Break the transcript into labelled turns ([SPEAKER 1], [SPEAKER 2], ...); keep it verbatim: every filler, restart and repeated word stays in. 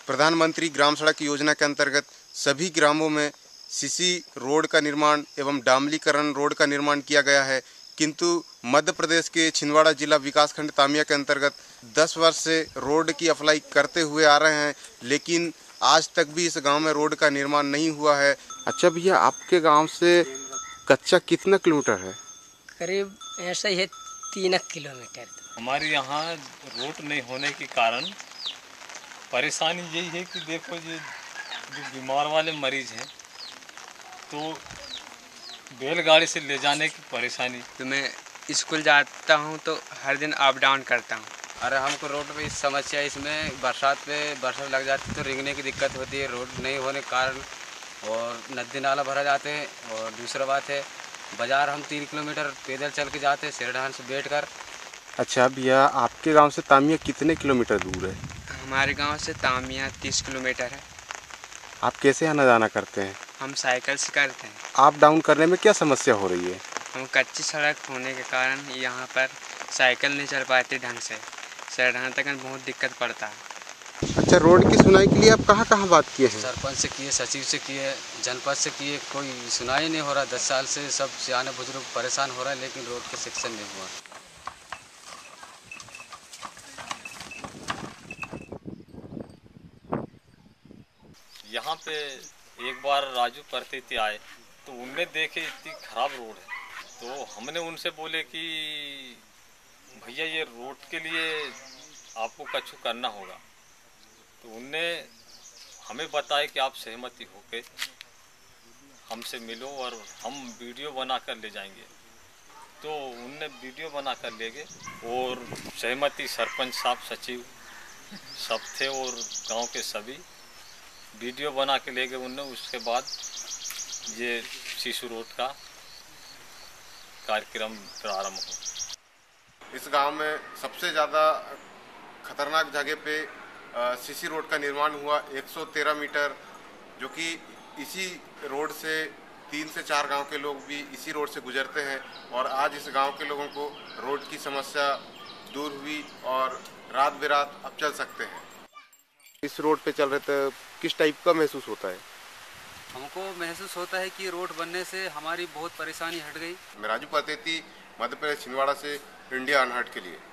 [SPEAKER 1] प्रधानमंत्री ग्राम सड़क योजना के अंतर्गत सभी ग्रामों में सीसी रोड का निर्माण एवं डामलीकरण रोड का निर्माण किया गया है, किंतु मध्य प्रदेश के छिंदवाड़ा जिला विकासखंड तामिया के अंतर्गत दस वर्ष से रोड की अप्लाई करते हुए आ रहे हैं, लेकिन आज तक भी इस गांव में रोड का निर्माण नहीं हुआ है। अच्छा भैया, आपके गांव से कच्चा कितना किलोमीटर है?
[SPEAKER 2] करीब ऐसा ही है, तीन किलोमीटर।
[SPEAKER 3] हमारे यहाँ रोड नहीं होने के कारण परेशानी यही है कि देखो, ये जो बीमार वाले मरीज हैं तो बैलगाड़ी से ले जाने की परेशानी।
[SPEAKER 4] तो मैं स्कूल जाता हूँ तो हर दिन अप डाउन करता हूँ।
[SPEAKER 5] अरे हमको रोड पे इस समस्या, इसमें बरसात पे बरसात लग जाती है तो रेंगने की दिक्कत होती है रोड नहीं होने के कारण, और नदी नाला भरा जाते हैं। और दूसरा बात है, बाज़ार हम तीन किलोमीटर पैदल चल के जाते हैं सिरढान से बैठ कर।
[SPEAKER 1] अच्छा भैया, आपके गांव से तामिया कितने किलोमीटर दूर है?
[SPEAKER 4] हमारे गांव से तामिया तीस किलोमीटर है।
[SPEAKER 1] आप कैसे आना जाना करते हैं?
[SPEAKER 4] हम साइकिल से करते हैं।
[SPEAKER 1] अप डाउन करने में क्या समस्या हो रही है?
[SPEAKER 4] हम कच्ची सड़क होने के कारण यहाँ पर साइकिल नहीं चल पाती ढंग से, सिरढान तक बहुत दिक्कत पड़ता है।
[SPEAKER 1] अच्छा, रोड की सुनाई के लिए आप कहाँ कहाँ बात किए हैं?
[SPEAKER 5] सरपंच से किए, सचिव से किए, जनपद से किए, कोई सुनाई नहीं हो रहा। दस साल से सब सियाने बुजुर्ग परेशान हो रहा है, लेकिन रोड का सेक्शन नहीं हुआ।
[SPEAKER 3] यहाँ पे एक बार राजू परतेती आए तो उनने देखे इतनी खराब रोड है, तो हमने उनसे बोले कि भैया ये रोड के लिए आपको कछु करना होगा। तो उनने हमें बताया कि आप सहमति होके हमसे मिलो और हम वीडियो बना कर ले जाएंगे। तो उनने वीडियो बना कर ले गए और सहमति सरपंच साहब, सचिव सब थे और गांव के सभी वीडियो बना के ले गए उनने। उसके बाद ये शिशु रोड का कार्यक्रम प्रारंभ हो।
[SPEAKER 1] इस गांव में सबसे ज़्यादा खतरनाक जगह पे सीसी रोड का निर्माण हुआ एक सौ तेरह मीटर, जो कि इसी रोड से तीन से चार गांव के लोग भी इसी रोड से गुजरते हैं। और आज इस गांव के लोगों को रोड की समस्या दूर हुई और रात बेरात अब चल सकते हैं। इस रोड पे चल रहे थे, किस टाइप का महसूस होता है?
[SPEAKER 5] हमको महसूस होता है कि रोड बनने से हमारी बहुत परेशानी हट गई।
[SPEAKER 1] मैं राजू परतेती, मध्य प्रदेश छिंदवाड़ा से इंडिया अनहट के लिए।